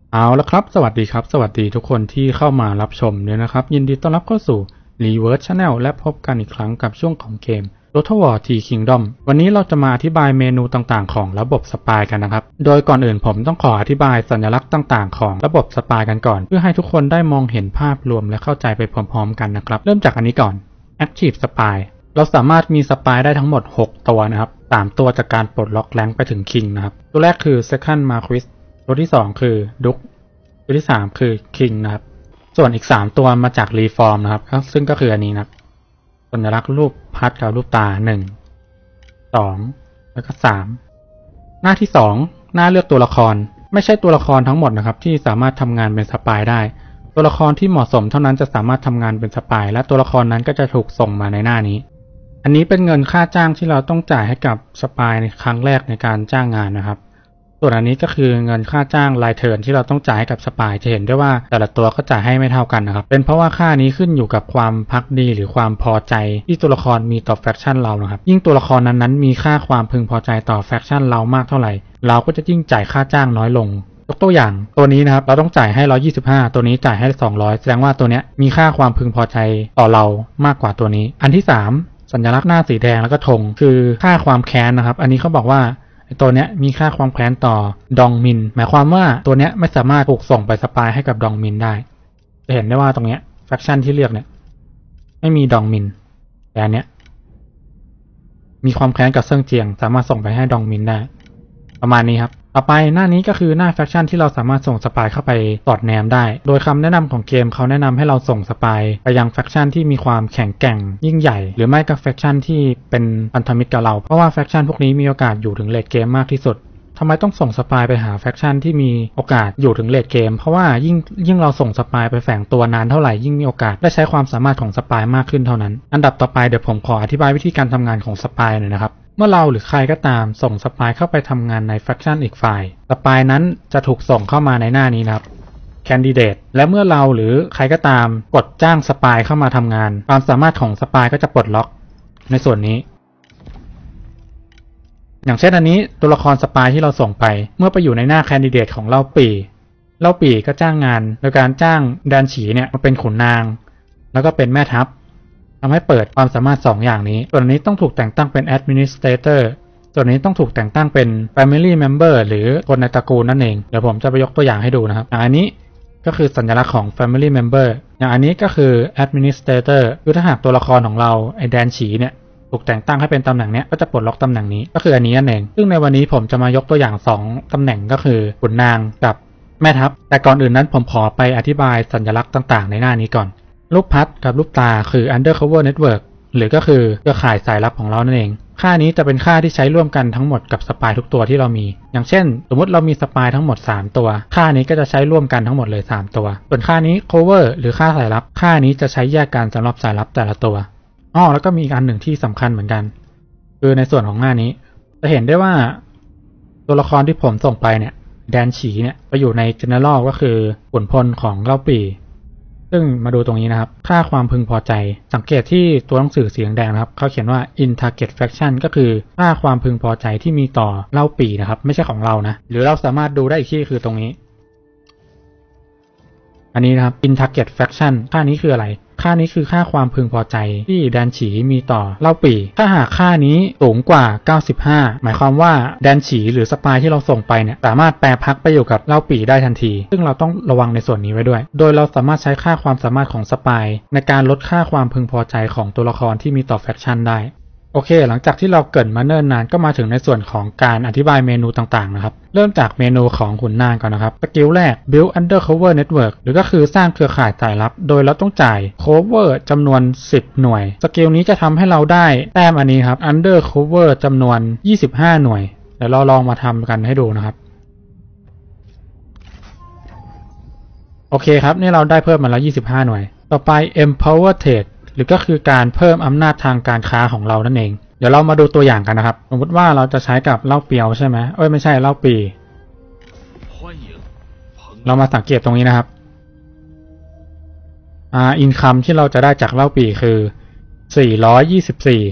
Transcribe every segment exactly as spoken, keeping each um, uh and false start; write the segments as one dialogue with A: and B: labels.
A: เอาละครับสวัสดีครับสวัสดีทุกคนที่เข้ามารับชมเนี่ยนะครับยินดีต้อนรับเข้าสู่ Reverse Channel และพบกันอีกครั้งกับช่วงของเกม Total War T Kingdom วันนี้เราจะมาอธิบายเมนูต่างๆของระบบสปายกันนะครับโดยก่อนอื่นผมต้องขออธิบายสัญลักษณ์ต่างๆของระบบสปายกันก่อนเพื่อให้ทุกคนได้มองเห็นภาพรวมและเข้าใจไปพร้อมๆกันนะครับเริ่มจากอันนี้ก่อน Active Spy เราสามารถมีสปายได้ทั้งหมดหกตัวนะครับสามตัวจากการปลดล็อกแรงค์ไปถึง King นะครับตัวแรกคือ Second Marquis ตัวที่สองคือ Dukeตัวที่สามคือ King นะครับส่วนอีกสามตัวมาจาก Reform นะครับซึ่งก็คืออันนี้นะครับสัญลักษณ์รูปพัดกับรูปตาหนึ่ง สองแล้วก็สามหน้าที่สองหน้าเลือกตัวละครไม่ใช่ตัวละครทั้งหมดนะครับที่สามารถทำงานเป็นสปายได้ตัวละครที่เหมาะสมเท่านั้นจะสามารถทำงานเป็นสปายและตัวละครนั้นก็จะถูกส่งมาในหน้านี้อันนี้เป็นเงินค่าจ้างที่เราต้องจ่ายให้กับสปายในครั้งแรกในการจ้างงานนะครับส่วนอันนี้ก็คือเงินค่าจ้างรายเทิร์นที่เราต้องจ่ายให้กับสปายจะเห็นได้ว่าแต่ละตัวก็จ่ายให้ไม่เท่ากันนะครับเป็นเพราะว่าค่านี้ขึ้นอยู่กับความภักดีหรือความพอใจที่ตัวละครมีต่อแฟคชั่นเรานะครับยิ่งตัวละครนั้นๆมีค่าความพึงพอใจต่อแฟคชั่นเรามากเท่าไหร่เราก็จะยิ่งจ่ายค่าจ้างน้อยลงยกตัวอย่างตัวนี้นะครับเราต้องจ่ายให้หนึ่งร้อยยี่สิบห้าตัวนี้จ่ายให้สองร้อยแสดงว่าตัวเนี้ยมีค่าความพึงพอใจต่อเรามากกว่าตัวนี้อันที่สามสัญลักษณ์หน้าสีแดงแล้วก็ธงคือค่าความแค้นนะครับอันนี้เขาบอกว่าตัวเนี้ยมีค่าความแค้นต่อดองมินหมายความว่าตัวเนี้ยไม่สามารถถูกส่งไปสปายให้กับดองมินได้จะเห็นได้ว่าตรงเนี้ยแฟคชั่นที่เลือกเนี่ยไม่มีดองมินแต่อันเนี้ยมีความแค้นกับเซิงเจียงสามารถส่งไปให้ดองมินได้ประมาณนี้ครับต่อไปหน้านี้ก็คือหน้าแฟคชั่นที่เราสามารถส่งสปายเข้าไปสอดแนมได้โดยคำแนะนำของเกมเขาแนะนำให้เราส่งสปายไปยังแฟคชั่นที่มีความแข็งแกร่งยิ่งใหญ่หรือไม่ก็แฟคชั่นที่เป็นพันธมิตรกับเราเพราะว่าแฟคชั่นพวกนี้มีโอกาสอยู่ถึงเลทเกมมากที่สุดทำไมต้องส่งสปายไปหาแฟคชั่นที่มีโอกาสอยู่ถึงเลทเกมเพราะว่ายิ่งยิ่งเราส่งสปายไปแฝงตัวนานเท่าไหร่ยิ่งมีโอกาสได้ใช้ความสามารถของสปายมากขึ้นเท่านั้นอันดับต่อไปเดี๋ยวผมขออธิบายวิธีการทำงานของสปายหน่อยนะครับเมื่อเราหรือใครก็ตามส่งสปายเข้าไปทำงานในแฟคชั่นอีกฝ่ายสปายนั้นจะถูกส่งเข้ามาในหน้านี้นะครับ Candidate และเมื่อเราหรือใครก็ตามกดจ้างสปายเข้ามาทำงานความสามารถของสปายก็จะปลดล็อกในส่วนนี้อย่างเช่นอันนี้ตัวละครสปายที่เราส่งไปเมื่อไปอยู่ในหน้า Candidate ของเล่าปี่เล่าปี่ก็จ้างงานโดยการจ้างแดนฉีเนี่ยมาเป็นขุนนางแล้วก็เป็นแม่ทัพทำให้เปิดความสามารถสองอย่างนี้ส่วนนี้ต้องถูกแต่งตั้งเป็น Administrator ส่วนนี้ต้องถูกแต่งตั้งเป็น Family Member หรือคนในตระกูลนั่นเองเดี๋ยวผมจะไปยกตัวอย่างให้ดูนะครับอย่างอันนี้ก็คือสัญลักษณ์ของ Family Member อย่างอันนี้ก็คือ Administrator คือถ้าหากตัวละครของเราไอแดนฉีเนี่ยถูกแต่งตั้งให้เป็นตำแหน่งนี้ก็จะปลดล็อกตำแหน่งนี้ก็คืออันนี้นั่นเองซึ่งในวันนี้ผมจะมายกตัวอย่างสองตำแหน่งก็คือขุนนางกับแม่ทัพแต่ก่อนอื่นนั้นผมขอไปอธิบายสัญลักษณ์ต่างๆในหน้านี้ก่อนรูปพัดกับรูปตาคือ Undercover Network หรือก็คือเครือข่ายสายลับของเรานั่นเองค่านี้จะเป็นค่าที่ใช้ร่วมกันทั้งหมดกับสปายทุกตัวที่เรามีอย่างเช่นสมมติเรามีสปายทั้งหมดสามตัวค่านี้ก็จะใช้ร่วมกันทั้งหมดเลยสามตัวส่วนค่านี้ Cover หรือค่าสายลับค่านี้จะใช้แยกกันสำหรับสายลับแต่ละตัวอ้อแล้วก็มีอีกอันหนึ่งที่สำคัญเหมือนกันคือในส่วนของหน้านี้จะเห็นได้ว่าตัวละครที่ผมส่งไปเนี่ยแดนฉีเนี่ยไปอยู่ใน General ก็คือขุนพลของเล่าปี่ซึ่งมาดูตรงนี้นะครับค่าความพึงพอใจสังเกตที่ตัวหนังสือสีแดงนะครับเขาเขียนว่า in target faction ก็คือค่าความพึงพอใจที่มีต่อเล่าปี่นะครับไม่ใช่ของเรานะหรือเราสามารถดูได้อีกที่คือตรงนี้อันนี้นะครับ in target faction ค่านี้คืออะไรค่านี้คือค่าความพึงพอใจที่แดนฉีมีต่อเล่าปี่ถ้าหากค่านี้สูงกว่าเก้าสิบห้าหมายความว่าแดนฉีหรือสปายที่เราส่งไปเนี่ยสามารถแปรพักไปอยู่กับเล่าปี่ได้ทันทีซึ่งเราต้องระวังในส่วนนี้ไว้ด้วยโดยเราสามารถใช้ค่าความสามารถของสปายในการลดค่าความพึงพอใจของตัวละครที่มีต่อแฟคชั่นได้โอเคหลังจากที่เราเกริ่นมาเนิ่นนานก็มาถึงในส่วนของการอธิบายเมนูต่างๆนะครับเริ่มจากเมนูของขุนนางก่อนนะครับสกิลแรก Build Undercover Network หรือก็คือสร้างเครือข่ายสายลับโดยเราต้องจ่าย Cover จำนวนสิบหน่วยสกิลนี้จะทำให้เราได้แต้มอันนี้ครับ Undercover จำนวนยี่สิบห้าหน่วยเดี๋ยวเราลองมาทำกันให้ดูนะครับโอเคครับนี่เราได้เพิ่มมาแล้วยี่สิบห้าหน่วยต่อไป Empower Tradeหรือก็คือการเพิ่มอำนาจทางการค้าของเรานั่นเองเดี๋ยวเรามาดูตัวอย่างกันนะครับสมมติว่าเราจะใช้กับเหล้าเปียวใช่ไหมเอ้ยไม่ใช่เหล้าปีเรามาสังเกตตรงนี้นะครับอ่าอินคัมที่เราจะได้จากเหล้าปีคือสี่ร้อยยี่สิบสี่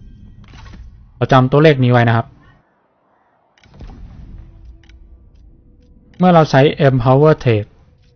A: เราจำตัวเลขนี้ไว้นะครับเมื่อเราใช้ Empower Trade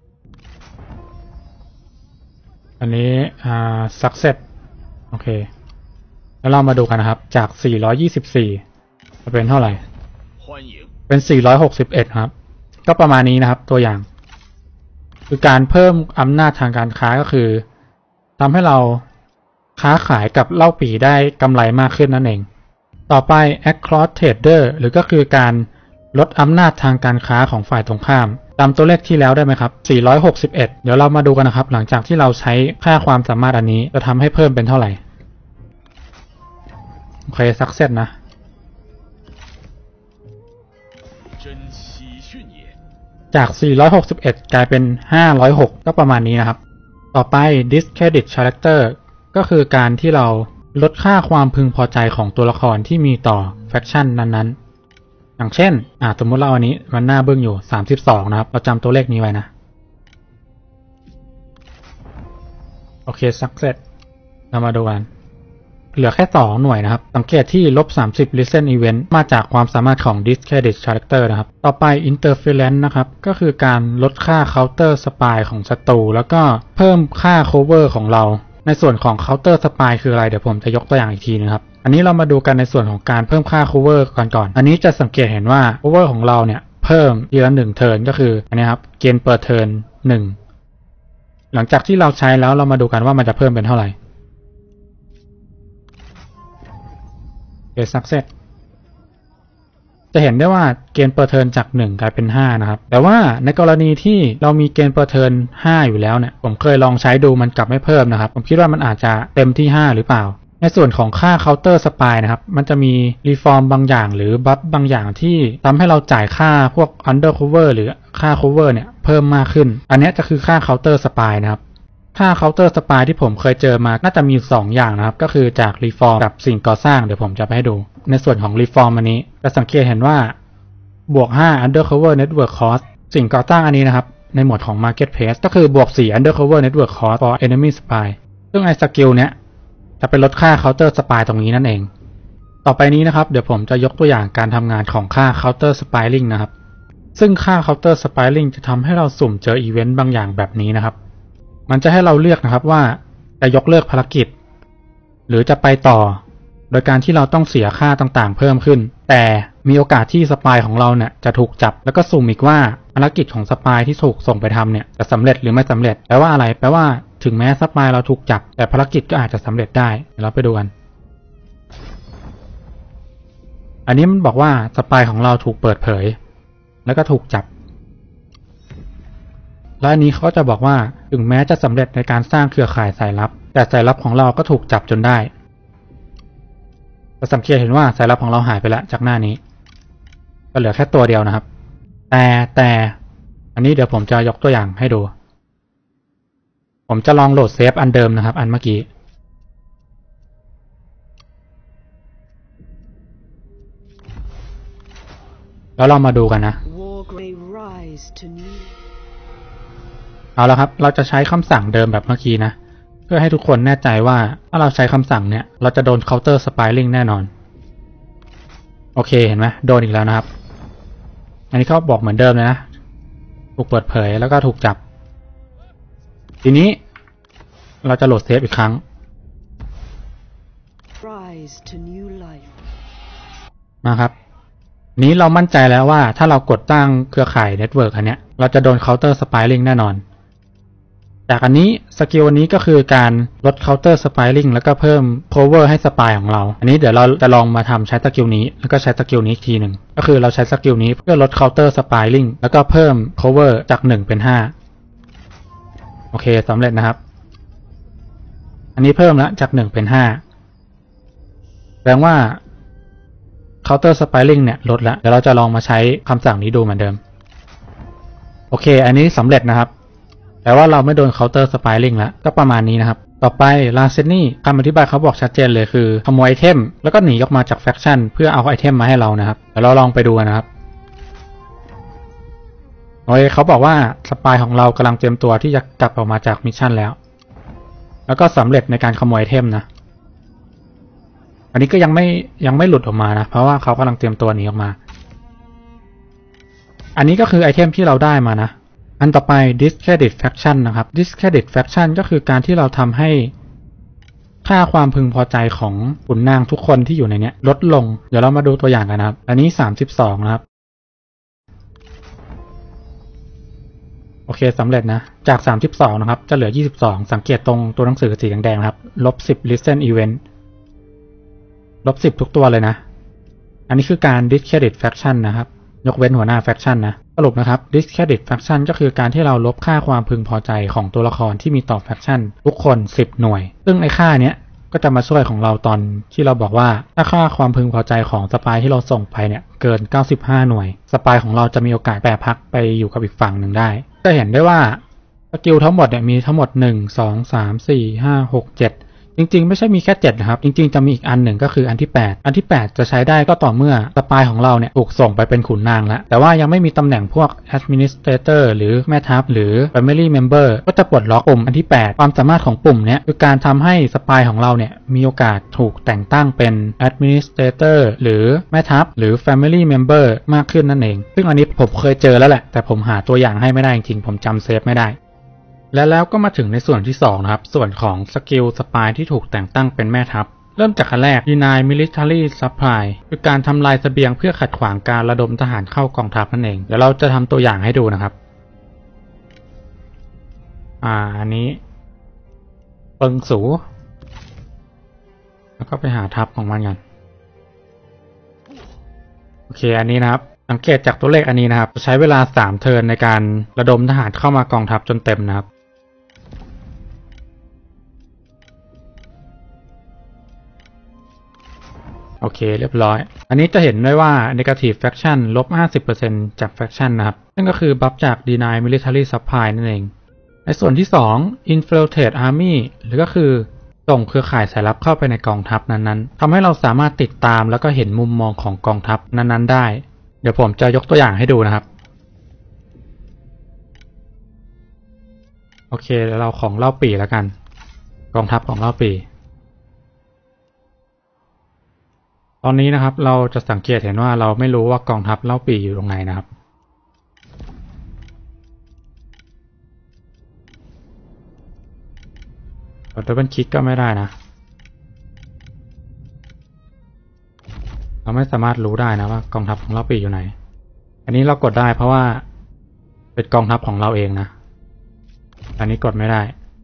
A: อันนี้อ่า Success โอเคแล้วเรามาดูกันนะครับจากสี่ร้อยยี่สิบสี่จะเป็นเท่าไหร่เป็นสี่ร้อยหกสิบเอ็ดครับก็ประมาณนี้นะครับตัวอย่างคือการเพิ่มอำนาจทางการค้าก็คือทำให้เราค้าขายกับเล่าปี่ได้กำไรมากขึ้นนั่นเองต่อไป Across Trader หรือก็คือการลดอำนาจทางการค้าของฝ่ายตรงข้ามตามตัวเลขที่แล้วได้ไหมครับสี่ร้อยหกสิบเอ็ดเดี๋ยวเรามาดูกันนะครับหลังจากที่เราใช้ค่าความสามารถอันนี้จะทำให้เพิ่มเป็นเท่าไหร่โอเคซักเซสนะจากสี่ร้อยหกสิบเอ็ดกลายเป็นห้าร้อยหกก็ประมาณนี้นะครับต่อไป Discredit Character ก็คือการที่เราลดค่าความพึงพอใจของตัวละครที่มีต่อแฟคชั่นนั้นๆอย่างเช่นอ่าสมมติเราอันนี้มันหน้าเบื้องอยู่สามสิบสองนะครับเราจำตัวเลขนี้ไว้นะโอเค Success เรามาดูกันเหลือแค่สองหน่วยนะครับสังเกตที่ ลบสามสิบ Recent Event มาจากความสามารถของ Discredit Character นะครับต่อไป Interference นะครับก็คือการลดค่า Counter Spy ของศัตรูแล้วก็เพิ่มค่า Cover ของเราในส่วนของ Counter Spy คืออะไรเดี๋ยวผมจะยกตัวอย่างอีกทีนะครับอันนี้เรามาดูกันในส่วนของการเพิ่มค่า Cover ก่อนก่อนอันนี้จะสังเกตเห็นว่า Cover ของเราเนี่ยเพิ่มทีละหนึ่งเทิร์นก็คืออันนี้ครับเกณฑ์เปิดเทิร์นหนึ่งหลังจากที่เราใช้แล้วเรามาดูกันว่ามันจะเพิ่มเป็นเท่าไหร่Success จะเห็นได้ว่าเกณฑ์เปอร์เทิร์นจากหนึ่งกลายเป็นห้านะครับแต่ว่าในกรณีที่เรามีเกณฑ์เปอร์เทิร์นห้าอยู่แล้วเนี่ยผมเคยลองใช้ดูมันกลับไม่เพิ่มนะครับผมคิดว่ามันอาจจะเต็มที่ห้าหรือเปล่าในส่วนของค่า Counter Spy นะครับมันจะมีรีฟอร์มบางอย่างหรือบัฟบางอย่างที่ทำให้เราจ่ายค่าพวก Undercover หรือค่า Cover เนี่ยเพิ่มมากขึ้นอันนี้จะคือค่า Counter Spy นะครับค่า Counter Spy ที่ผมเคยเจอมาน่าจะมีสองอย่างนะครับก็คือจาก Reform กับสิ่งก่อสร้างเดี๋ยวผมจะไปให้ดูในส่วนของ Reform อันนี้จะสังเกตเห็นว่าบวกห้า Undercover Network Cost สิ่งก่อสร้างอันนี้นะครับในหมวดของ Marketplace ก็คือบวกสี่ Undercover Network Cost for Enemy Spy ซึ่งไอ้สกิลเนี้ยจะเป็นลดค่า Counter Spy ตรงนี้นั่นเองต่อไปนี้นะครับเดี๋ยวผมจะยกตัวอย่างการทำงานของค่า Counter Spying นะครับซึ่งค่า Counter Spying จะทำให้เราสุ่มเจออีเวนต์บางอย่างแบบนี้นะครับมันจะให้เราเลือกนะครับว่าจะยกเลิกภารกิจหรือจะไปต่อโดยการที่เราต้องเสียค่าต่างๆเพิ่มขึ้นแต่มีโอกาสที่สปายของเราเนี่ยจะถูกจับแล้วก็สุ่มอีกว่าภารกิจของสปายที่ถูกส่งไปทำเนี่ยจะสำเร็จหรือไม่สำเร็จแปลว่าอะไรแปลว่าถึงแม้สปายเราถูกจับแต่ภารกิจก็อาจจะสำเร็จได้เดี๋ยวเราไปดูกันอันนี้มันบอกว่าสปายของเราถูกเปิดเผยแล้วก็ถูกจับและอันนี้เขาจะบอกว่าถึงแม้จะสำเร็จในการสร้างเครือข่ายสายลับแต่สายลับของเราก็ถูกจับจนได้จะสังเกตเห็นว่าสายลับของเราหายไปแล้วจากหน้านี้ก็เหลือแค่ตัวเดียวนะครับแต่แต่อันนี้เดี๋ยวผมจะยกตัวอย่างให้ดูผมจะลองโหลดเซฟอันเดิมนะครับอันเมื่อกี้แล้วเรามาดูกันนะเอาละครับเราจะใช้คำสั่งเดิมแบบเมื่อกี้นะเพื่อให้ทุกคนแน่ใจว่าถ้าเราใช้คำสั่งเนี่ยเราจะโดน Counter Spying แน่นอนโอเคเห็นไหมโดนอีกแล้วนะครับอันนี้เขาบอกเหมือนเดิมเลยนะถูกเปิดเผยแล้วก็ถูกจับทีนี้เราจะโหลดเซฟอีกครั้งมาครับนี้เรามั่นใจแล้วว่าถ้าเรากดตั้งเครือข่ายเน็ตเวิร์กอันเนี้ยเราจะโดน Counter Spying แน่นอนจากอันนี้สกิลนี้ก็คือการลด Counter Spying แล้วก็เพิ่ม Cover ให้สปายของเราอันนี้เดี๋ยวเราจะลองมาทำใช้สกิลนี้แล้วก็ใช้สกิลนี้อีกทีหนึ่งก็คือเราใช้สกิลนี้เพื่อลด Counter Spying แล้วก็เพิ่ม Cover จากหนึ่งเป็นห้าโอเคสำเร็จนะครับอันนี้เพิ่มแล้วจากหนึ่งเป็นห้าแสดงว่า Counter Spying เนี่ยลดแล้วเดี๋ยวเราจะลองมาใช้คำสั่งนี้ดูเหมือนเดิมโอเคอันนี้สำเร็จนะครับแต่ว่าเราไม่โดน Counter Spying แล้วก็ประมาณนี้นะครับต่อไป Larceny คำอธิบายเขาบอกชัดเจนเลยคือขโมยไอเทมแล้วก็หนีออกมาจากแฟคชั่นเพื่อเอาไอเทมมาให้เรานะครับเดี๋ยวเราลองไปดูนะครับโอเคเขาบอกว่าสปายของเรากำลังเตรียมตัวที่จะกลับออกมาจากมิชชั่นแล้วแล้วก็สำเร็จในการขโมยไอเทมนะอันนี้ก็ยังไม่ยังไม่หลุดออกมานะเพราะว่าเขากำลังเตรียมตัวหนีออกมาอันนี้ก็คือไอเทมที่เราได้มานะอันต่อไป discredit faction นะครับ discredit faction ก็คือการที่เราทำให้ค่าความพึงพอใจของขุนนางทุกคนที่อยู่ในนี้ลดลงเดี๋ยวเรามาดูตัวอย่างกันนะครับอันนี้สามสิบสองนะครับโอเคสำเร็จนะจากสามสิบสองนะครับจะเหลือยี่สิบสองสังเกตตรงตัวหนังสือสีแดงๆนะครับลบสิบ listen event ลบสิบทุกตัวเลยนะอันนี้คือการ discredit faction นะครับยกเว้นหัวหน้า faction นะสรุปนะครับ discredit faction ก็คือการที่เราลบค่าความพึงพอใจของตัวละครที่มีต่อ faction ทุกคนสิบหน่วยซึ่งไอ้ค่าเนี้ยก็จะมาช่วยของเราตอนที่เราบอกว่าถ้าค่าความพึงพอใจของสปายที่เราส่งไปเนี่ยเกินเก้าสิบห้าหน่วยสปายของเราจะมีโอกาสแปรพักไปอยู่กับอีกฝั่งหนึ่งได้จะเห็นได้ว่าสกิลทั้งหมดเนี่ยมีทั้งหมดหนึ่ง สอง สาม สี่ ห้า หก เจ็ดจริงๆไม่ใช่มีแค่เจ็ดนะครับจริงๆจะมีอีกอันหนึ่งก็คืออันที่แปดอันที่แปดจะใช้ได้ก็ต่อเมื่อสปายของเราเนี่ยถูกส่งไปเป็นขุนนางแล้วแต่ว่ายังไม่มีตำแหน่งพวก administrator หรือแม่ทัพหรือ family member ก็จะปลดล็อกปุ่มอันที่แปดความสามารถของปุ่มเนี้ยคือการทำให้สปายของเราเนี่ยมีโอกาสถูกแต่งตั้งเป็น administrator หรือแม่ทัพหรือ family member มากขึ้นนั่นเองซึ่งอันนี้ผมเคยเจอแล้วแหละแต่ผมหาตัวอย่างให้ไม่ได้จริงๆผมจำเซฟไม่ได้และแล้วก็มาถึงในส่วนที่สองนะครับส่วนของสกิลสปายที่ถูกแต่งตั้งเป็นแม่ทัพเริ่มจากอันแรก deny military supply คือการทำลายเสบียงเพื่อขัดขวางการระดมทหารเข้ากองทัพนั่นเองเดี๋ยวเราจะทำตัวอย่างให้ดูนะครับอ่าอันนี้เปิงสูแล้วก็ไปหาทัพของมันกันโอเคอันนี้นะครับสังเกตจากตัวเลขอันนี้นะครับจะใช้เวลาสามเทิร์นในการระดมทหารเข้ามากองทัพจนเต็มนะครับโอเคเรียบร้อยอันนี้จะเห็นได้ว่า negative faction ลบ ห้าสิบเปอร์เซ็นต์ จาก faction นะครับนั่นก็คือบัฟจาก deny military supply นั่นเองในส่วนที่สอง infiltrate army หรือก็คือส่งเครือข่ายสายลับเข้าไปในกองทัพนั้นๆทำให้เราสามารถติดตามแล้วก็เห็นมุมมองของกองทัพนั้นๆได้เดี๋ยวผมจะยกตัวอย่างให้ดูนะครับโอเคแล้วเราของเล่าปี่แล้วกันกองทัพของเล่าปี่ตอนนี้นะครับเราจะสังเกตเห็นว่าเราไม่รู้ว่ากองทัพเล่าปี่อยู่ตรงไหนนะครับกดดับเบิลคลิกก็ไม่ได้นะเราไม่สามารถรู้ได้นะว่ากองทัพของเล่าปี่อยู่ไหนอันนี้เรากดได้เพราะว่าเป็นกองทัพของเราเองนะอันนี้กดไม่ได้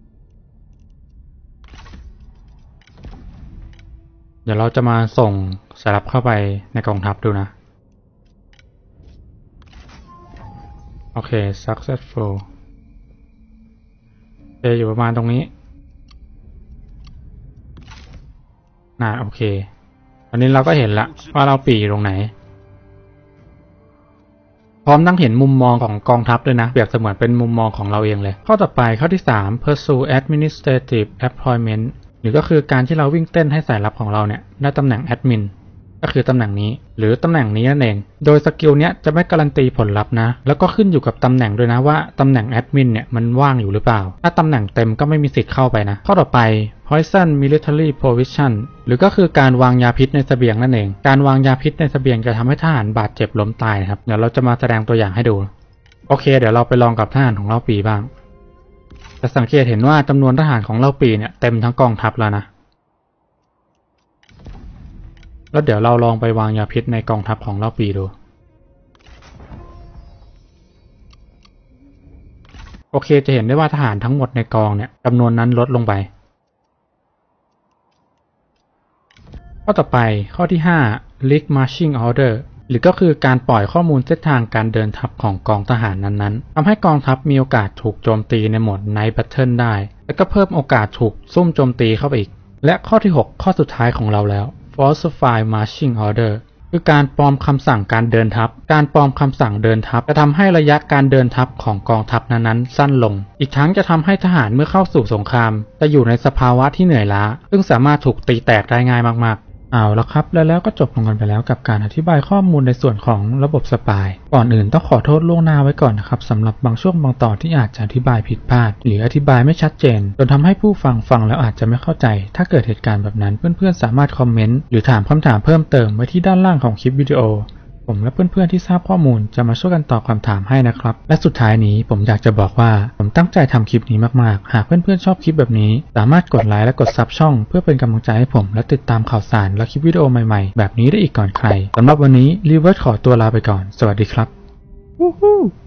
A: เดี๋ยวเราจะมาส่งสายลับเข้าไปในกองทัพดูนะโอเค successful จะอยู่ประมาณตรงนี้น่าโอเคตอนนี้เราก็เห็นละว่าเราปี่อยู่ตรงไหนพร้อมทั้งเห็นมุมมองของกองทัพด้วยนะเปรียบเสมือนเป็นมุมมองของเราเองเลยข้อต่อไปข้อที่สาม pursue administrative employment หรือก็คือการที่เราวิ่งเต้นให้สายลับของเราเนี่ยได้ตำแหน่งแอดมินก็คือตำแหน่งนี้หรือตำแหน่งนี้นั่นเองโดยสกิลเนี้ยจะไม่การันตีผลลัพธ์นะแล้วก็ขึ้นอยู่กับตำแหน่งด้วยนะว่าตำแหน่งแอดมินเนี่ยมันว่างอยู่หรือเปล่าถ้าตำแหน่งเต็มก็ไม่มีสิทธิ์เข้าไปนะข้อต่อไป poison military provision หรือก็คือการวางยาพิษในเสบียงนั่นเองการวางยาพิษในเสบียงจะทำให้ทหารบาดเจ็บล้มตายนะครับเดี๋ยวเราจะมาแสดงตัวอย่างให้ดูโอเคเดี๋ยวเราไปลองกับทหารของเล่าปี่บ้างจะสังเกตเห็นว่าจำนวนทหารของเล่าปี่เนี่ยเต็มทั้งกองทัพแล้วนะแล้วเดี๋ยวเราลองไปวางยาพิษในกองทัพของเล่าปี่ดูโอเคจะเห็นได้ว่าทหารทั้งหมดในกองเนี่ยจำนวนนั้นลดลงไปข้อต่อไปข้อที่ห้า Leak Marching Order หรือก็คือการปล่อยข้อมูลเส้นทางการเดินทัพของกองทหารนั้นๆทำให้กองทัพมีโอกาสถูกโจมตีในโหมด Night Battle ได้และก็เพิ่มโอกาสถูกซุ่มโจมตีเข้าไปอีกและข้อที่หกข้อสุดท้ายของเราแล้ว Falsify Marching Order คือการปลอมคำสั่งการเดินทัพการปลอมคำสั่งเดินทัพจะทำให้ระยะการเดินทัพของกองทัพนั้นๆสั้นลงอีกทั้งจะทำให้ทหารเมื่อเข้าสู่สงครามจะอยู่ในสภาวะที่เหนื่อยล้าซึ่งสามารถถูกตีแตกได้ง่ายมากๆเอาละครับแล้วแล้วก็จบลงกันไปแล้วกับการอธิบายข้อมูลในส่วนของระบบสปายก่อนอื่นต้องขอโทษล่วงหน้าไว้ก่อนนะครับสำหรับบางช่วงบางตอนที่อาจจะอธิบายผิดพลาดหรืออธิบายไม่ชัดเจนจนทำให้ผู้ฟังฟังแล้วอาจจะไม่เข้าใจถ้าเกิดเหตุการณ์แบบนั้นเพื่อนๆสามารถคอมเมนต์หรือถามคำถามเพิ่มเติมไว้ที่ด้านล่างของคลิปวิดีโอผมและเพื่อนๆที่ทราบข้อมูลจะมาช่วยกันตอบคำถามให้นะครับและสุดท้ายนี้ผมอยากจะบอกว่าผมตั้งใจทำคลิปนี้มากๆหากเพื่อนๆชอบคลิปแบบนี้สามารถกดไลค์และกดซับช่องเพื่อเป็นกำลังใจให้ผมและติดตามข่าวสารและคลิปวิดีโอใหม่ๆแบบนี้ได้อีกก่อนใครสำหรับวันนี้รีเวิร์สขอตัวลาไปก่อนสวัสดีครับ